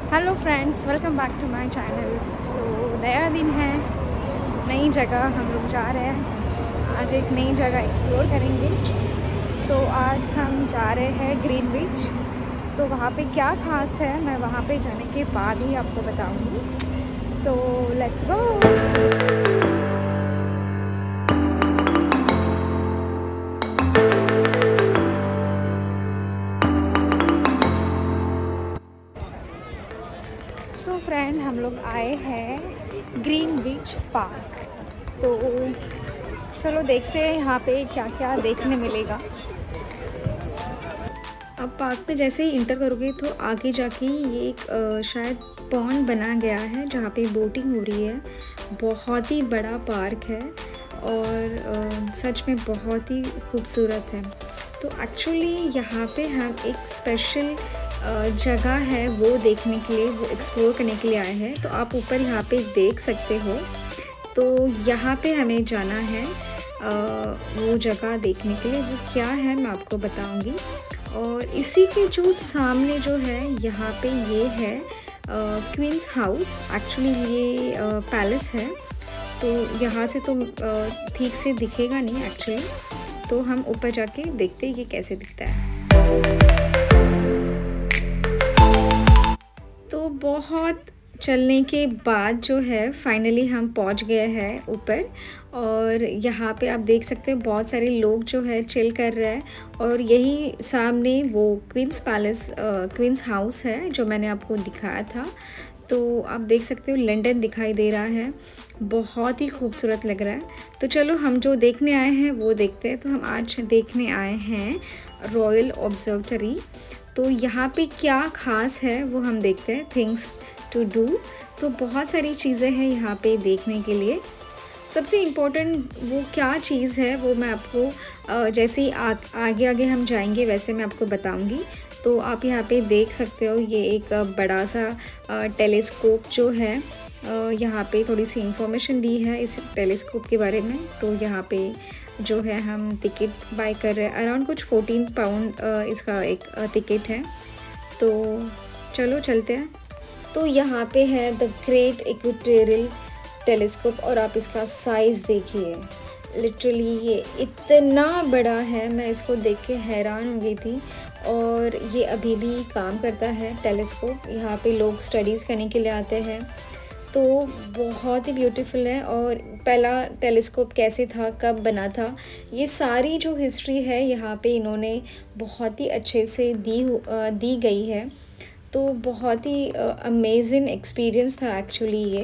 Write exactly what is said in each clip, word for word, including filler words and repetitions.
Hello friends, welcome back to my channel. तो नया दिन है, नई जगह हम लोग जा रहे हैं। आज एक नई जगह एक्सप्लोर करेंगे। तो आज हम जा रहे हैं ग्रीन बीच। तो वहाँ पे क्या ख़ास है मैं वहाँ पे जाने के बाद ही आपको बताऊँगी। तो लेट्स गो। सो फ्रेंड, हम लोग आए हैं ग्रीन बीच पार्क। तो चलो देखते हैं यहाँ पे क्या क्या देखने मिलेगा। अब पार्क में जैसे ही इंटर करोगे तो आगे जाके ये एक आ, शायद पॉन्ड बना गया है जहाँ पे बोटिंग हो रही है। बहुत ही बड़ा पार्क है और आ, सच में बहुत ही खूबसूरत है। तो एक्चुअली यहाँ पे हम एक स्पेशल जगह है वो देखने के लिए, वो एक्सप्लोर करने के लिए आए हैं। तो आप ऊपर यहाँ पे देख सकते हो। तो यहाँ पे हमें जाना है आ, वो जगह देखने के लिए। वो क्या है मैं आपको बताऊंगी। और इसी के जो सामने जो है यहाँ पे ये है क्वींस हाउस। एक्चुअली ये पैलेस है। तो यहाँ से तो ठीक से दिखेगा नहीं एक्चुअली। तो हम ऊपर जाके देखते हैं ये कैसे दिखता है। तो बहुत चलने के बाद जो है फाइनली हम पहुंच गए हैं ऊपर। और यहाँ पे आप देख सकते हैं बहुत सारे लोग जो है चिल कर रहे हैं। और यही सामने वो क्वींस पैलेस क्वींस हाउस है जो मैंने आपको दिखाया था। तो आप देख सकते हो लंदन दिखाई दे रहा है। बहुत ही खूबसूरत लग रहा है। तो चलो हम जो देखने आए हैं वो देखते हैं। तो हम आज देखने आए हैं रॉयल ऑब्जर्वेटरी। तो यहाँ पे क्या ख़ास है वो हम देखते हैं। थिंग्स टू डू, तो बहुत सारी चीज़ें हैं यहाँ पे देखने के लिए। सबसे इम्पोर्टेंट वो क्या चीज़ है वो मैं आपको जैसे ही आ, आगे आगे हम जाएंगे वैसे मैं आपको बताऊंगी। तो आप यहाँ पे देख सकते हो ये एक बड़ा सा टेलीस्कोप जो है। यहाँ पे थोड़ी सी इंफॉर्मेशन दी है इस टेलीस्कोप के बारे में। तो यहाँ पे जो है हम टिकट बाय कर रहे हैं। अराउंड कुछ फोर्टीन पाउंड इसका एक टिकट है। तो चलो चलते हैं। तो यहाँ पे है द ग्रेट इक्वेटोरियल टेलीस्कोप। और आप इसका साइज़ देखिए, लिटरली ये इतना बड़ा है। मैं इसको देख के हैरान हो गई थी। और ये अभी भी काम करता है टेलीस्कोप। यहाँ पे लोग स्टडीज़ करने के लिए आते हैं। तो बहुत ही ब्यूटीफुल है। और पहला टेलीस्कोप कैसे था, कब बना था, ये सारी जो हिस्ट्री है यहाँ पे इन्होंने बहुत ही अच्छे से दी दी गई है। तो बहुत ही अमेजिंग एक्सपीरियंस था एक्चुअली ये।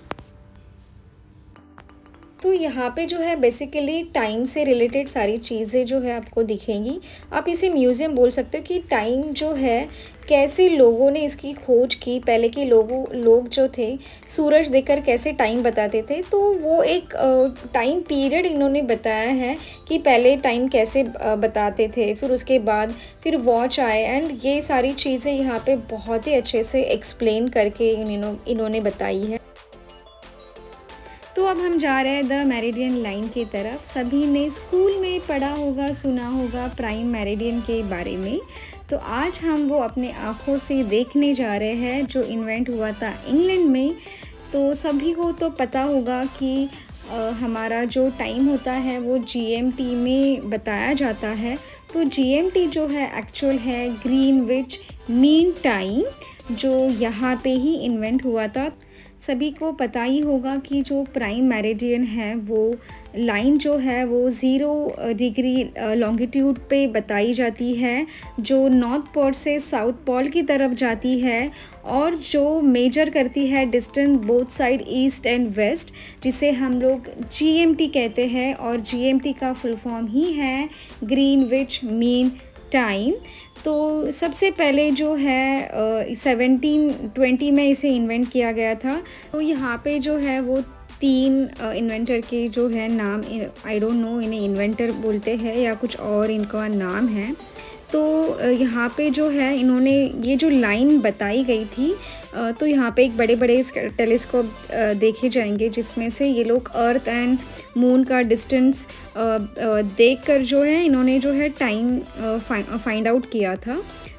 तो यहाँ पे जो है बेसिकली टाइम से रिलेटेड सारी चीज़ें जो है आपको दिखेंगी। आप इसे म्यूज़ियम बोल सकते हो कि टाइम जो है कैसे लोगों ने इसकी खोज की। पहले के लोगों लोग जो थे सूरज देखकर कैसे टाइम बताते थे। तो वो एक टाइम पीरियड इन्होंने बताया है कि पहले टाइम कैसे बताते थे। फिर उसके बाद फिर वॉच आए। एंड ये सारी चीज़ें यहाँ पे बहुत ही अच्छे से एक्सप्लेन करके इन्होंने बताई है। तो अब हम जा रहे हैं द मेरिडियन लाइन की तरफ। सभी ने स्कूल में पढ़ा होगा, सुना होगा प्राइम मेरिडियन के बारे में। तो आज हम वो अपने आँखों से देखने जा रहे हैं जो इन्वेंट हुआ था इंग्लैंड में। तो सभी को तो पता होगा कि आ, हमारा जो टाइम होता है वो जीएमटी में बताया जाता है। तो जीएमटी जो है एक्चुअल है ग्रीनविच मीन टाइम, जो यहाँ पे ही इन्वेंट हुआ था। सभी को पता ही होगा कि जो प्राइम मेरिडियन है वो लाइन जो है वो ज़ीरो डिग्री लॉन्गिट्यूड पे बताई जाती है, जो नॉर्थ पोल से साउथ पोल की तरफ जाती है। और जो मेजर करती है distance both side east and west, जिसे हम लोग जीएमटी कहते हैं। और जीएमटी का फुल फॉर्म ही है ग्रीनविच मीन टाइम। तो सबसे पहले जो है सेवनटीन ट्वेंटी में इसे इन्वेंट किया गया था। तो यहाँ पे जो है वो तीन इन्वेंटर के जो है नाम, आई डोंट नो इन्हें इन्वेंटर बोलते हैं या कुछ और इनका नाम है। तो यहाँ पे जो है इन्होंने ये जो लाइन बताई गई थी। तो यहाँ पे एक बड़े बड़े टेलीस्कोप देखे जाएंगे जिसमें से ये लोग अर्थ एंड मून का डिस्टेंस देखकर जो है इन्होंने जो है टाइम फाइंड आउट किया था।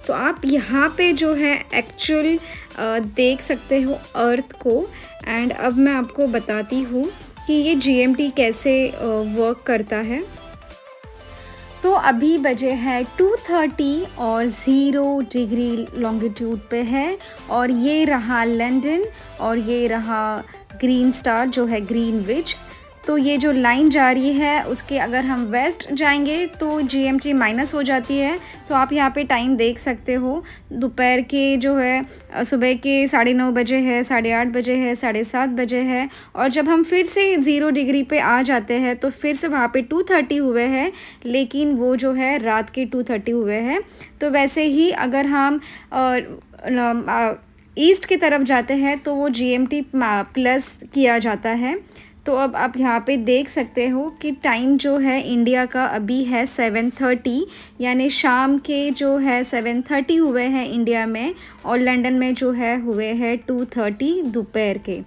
तो आप यहाँ पे जो है एक्चुअल देख सकते हो अर्थ को। एंड अब मैं आपको बताती हूँ कि ये जीएमटी कैसे वर्क करता है। तो अभी बजे है टू थर्टी और ज़ीरो डिग्री लॉन्गिट्यूड पे है, और ये रहा लंदन और ये रहा ग्रीन स्टार जो है ग्रीनविच। तो ये जो लाइन जा रही है उसके अगर हम वेस्ट जाएंगे तो जीएमटी माइनस हो जाती है। तो आप यहाँ पे टाइम देख सकते हो, दोपहर के जो है सुबह के साढ़े नौ बजे है, साढ़े आठ बजे है, साढ़े सात बजे है। और जब हम फिर से ज़ीरो डिग्री पे आ जाते हैं तो फिर से वहाँ पे टू थर्टी हुए हैं, लेकिन वो जो है रात के टू थर्टी हुए हैं। तो वैसे ही अगर हम ईस्ट की तरफ जाते हैं तो वो जीएमटी प्लस किया जाता है। तो अब आप यहाँ पे देख सकते हो कि टाइम जो है इंडिया का अभी है सेवन थर्टी, यानी शाम के जो है सेवन थर्टी हुए हैं इंडिया में, और लंदन में जो है हुए हैं टू थर्टी दोपहर के।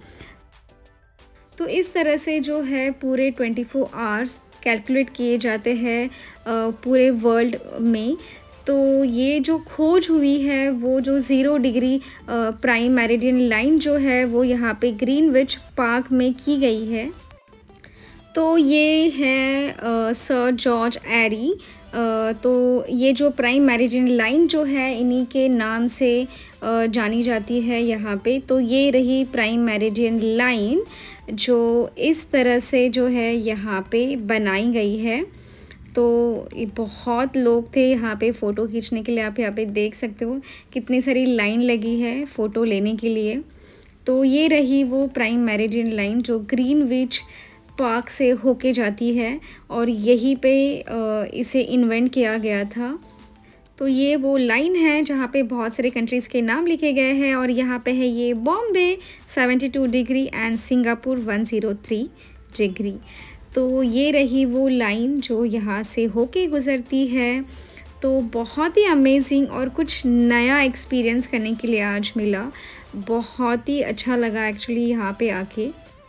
तो इस तरह से जो है पूरे ट्वेंटी फोर आवर्स कैलकुलेट किए जाते हैं पूरे वर्ल्ड में। तो ये जो खोज हुई है वो जो zero degree prime meridian line जो है वो यहाँ पे ग्रीनविच पार्क में की गई है। तो ये है सर जॉर्ज एरी। तो ये जो प्राइम मेरिडियन लाइन जो है इन्हीं के नाम से uh, जानी जाती है यहाँ पे। तो ये रही प्राइम मेरिडियन लाइन जो इस तरह से जो है यहाँ पे बनाई गई है। तो ये बहुत लोग थे यहाँ पे फ़ोटो खींचने के लिए। आप यहाँ पे देख सकते हो कितनी सारी लाइन लगी है फ़ोटो लेने के लिए। तो ये रही वो प्राइम मेरिडियन लाइन जो ग्रीनविच पार्क से होके जाती है, और यहीं पे इसे इन्वेंट किया गया था। तो ये वो लाइन है जहाँ पे बहुत सारे कंट्रीज़ के नाम लिखे गए हैं, और यहाँ पे है ये Bombay seventy two degree and Singapore one zero three degree. तो ये रही वो लाइन जो यहाँ से होके गुज़रती है। तो बहुत ही अमेजिंग और कुछ नया एक्सपीरियंस करने के लिए आज मिला। बहुत ही अच्छा लगा एक्चुअली यहाँ पे आके।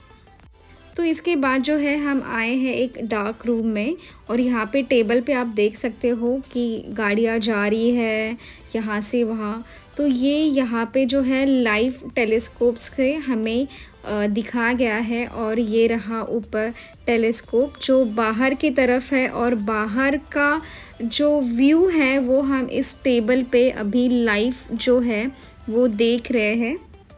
तो इसके बाद जो है हम आए हैं एक डार्क रूम में, और यहाँ पे टेबल पे आप देख सकते हो कि गाड़ियाँ जा रही है यहाँ से वहाँ। तो ये यहाँ पे जो है लाइव टेलीस्कोप से हमें दिखाया गया है, और ये रहा ऊपर टेलीस्कोप जो बाहर की तरफ है, और बाहर का जो व्यू है वो हम इस टेबल पे अभी लाइव जो है वो देख रहे हैं।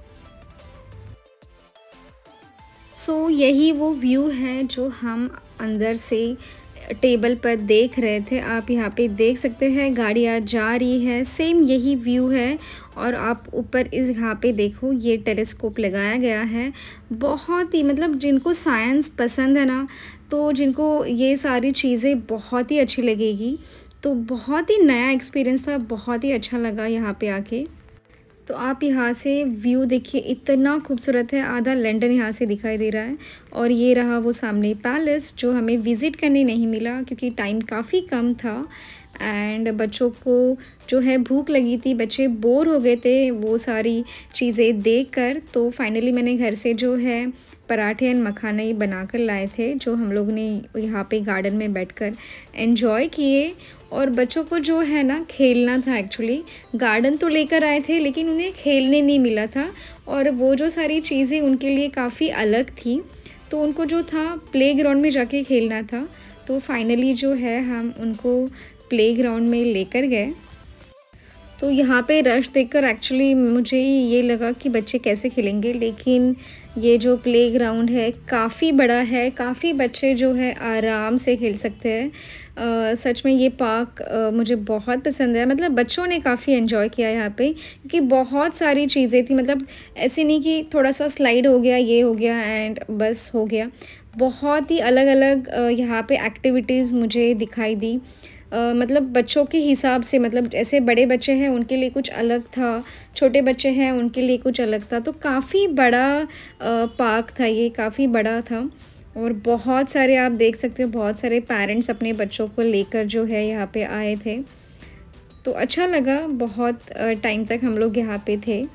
सो so, यही वो व्यू है जो हम अंदर से टेबल पर देख रहे थे। आप यहाँ पे देख सकते हैं गाड़ियाँ जा रही है, सेम यही व्यू है। और आप ऊपर इस यहाँ पे देखो ये टेलीस्कोप लगाया गया है। बहुत ही मतलब जिनको साइंस पसंद है ना, तो जिनको ये सारी चीज़ें बहुत ही अच्छी लगेगी। तो बहुत ही नया एक्सपीरियंस था, बहुत ही अच्छा लगा यहाँ पे आके। तो आप यहाँ से व्यू देखिए, इतना खूबसूरत है, आधा लंदन यहाँ से दिखाई दे रहा है। और ये रहा वो सामने पैलेस जो हमें विज़िट करने नहीं मिला क्योंकि टाइम काफ़ी कम था, एंड बच्चों को जो है भूख लगी थी, बच्चे बोर हो गए थे वो सारी चीज़ें देखकर। तो फाइनली मैंने घर से जो है पराठे एंड मखाना ही बना कर लाए थे, जो हम लोग ने यहाँ पे गार्डन में बैठकर एंजॉय किए। और बच्चों को जो है ना खेलना था, एक्चुअली गार्डन तो लेकर आए थे लेकिन उन्हें खेलने नहीं मिला था, और वो जो सारी चीज़ें उनके लिए काफ़ी अलग थी। तो उनको जो था प्लेग्राउंड में जाके खेलना था। तो फाइनली जो है हम उनको प्लेग्राउंड में लेकर गए। तो यहाँ पे रश देखकर एक्चुअली मुझे ये लगा कि बच्चे कैसे खेलेंगे, लेकिन ये जो प्लेग्राउंड है काफ़ी बड़ा है, काफ़ी बच्चे जो है आराम से खेल सकते हैं। uh, सच में ये पार्क uh, मुझे बहुत पसंद है। मतलब बच्चों ने काफ़ी एंजॉय किया यहाँ पे, क्योंकि बहुत सारी चीज़ें थी। मतलब ऐसे नहीं कि थोड़ा सा स्लाइड हो गया, ये हो गया एंड बस हो गया। बहुत ही अलग अलग uh, यहाँ पे एक्टिविटीज़ मुझे दिखाई दी। Uh, मतलब बच्चों के हिसाब से, मतलब जैसे बड़े बच्चे हैं उनके लिए कुछ अलग था, छोटे बच्चे हैं उनके लिए कुछ अलग था। तो काफ़ी बड़ा पार्क था ये, काफ़ी बड़ा था। और बहुत सारे आप देख सकते हो, बहुत सारे पेरेंट्स अपने बच्चों को लेकर जो है यहाँ पे आए थे। तो अच्छा लगा, बहुत टाइम तक हम लोग यहाँ पे थे।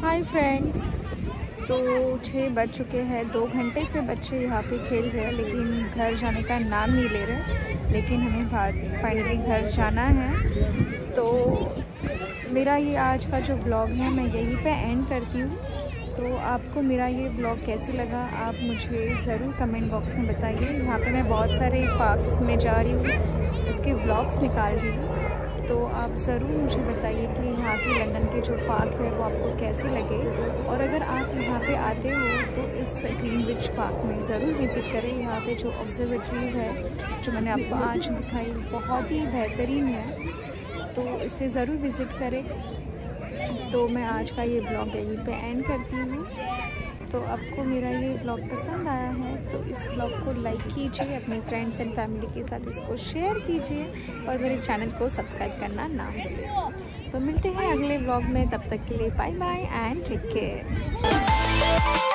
हाय फ्रेंड्स, तो छः बज चुके हैं। दो घंटे से बच्चे यहाँ पे खेल रहे हैं लेकिन घर जाने का नाम नहीं ले रहे। लेकिन हमें फाइनली घर जाना है। तो मेरा ये आज का जो व्लॉग है मैं यहीं पे एंड करती हूँ। तो आपको मेरा ये व्लॉग कैसे लगा आप मुझे ज़रूर कमेंट बॉक्स में बताइए। यहाँ पे मैं बहुत सारे पार्क्स में जा रही हूँ, इसके व्लॉग्स निकाल रही हूँ। तो आप ज़रूर मुझे बताइए कि यहाँ की लंदन के जो पार्क है वो आपको कैसे लगे। और अगर आप यहाँ पे आते हो तो इस ग्रीनविच पार्क में ज़रूर विज़िट करें। यहाँ पे जो ऑब्जर्वेटरी है जो मैंने आपको आज दिखाई बहुत ही बेहतरीन है, तो इसे ज़रूर विज़िट करें। तो मैं आज का ये ब्लॉग यहीं पे एंड करती हूँ। तो आपको मेरा ये ब्लॉग पसंद आया है तो इस ब्लॉग को लाइक कीजिए, अपने फ्रेंड्स एंड फैमिली के साथ इसको शेयर कीजिए और मेरे चैनल को सब्सक्राइब करना ना भूलिए। तो मिलते हैं अगले ब्लॉग में, तब तक के लिए bye bye and take care.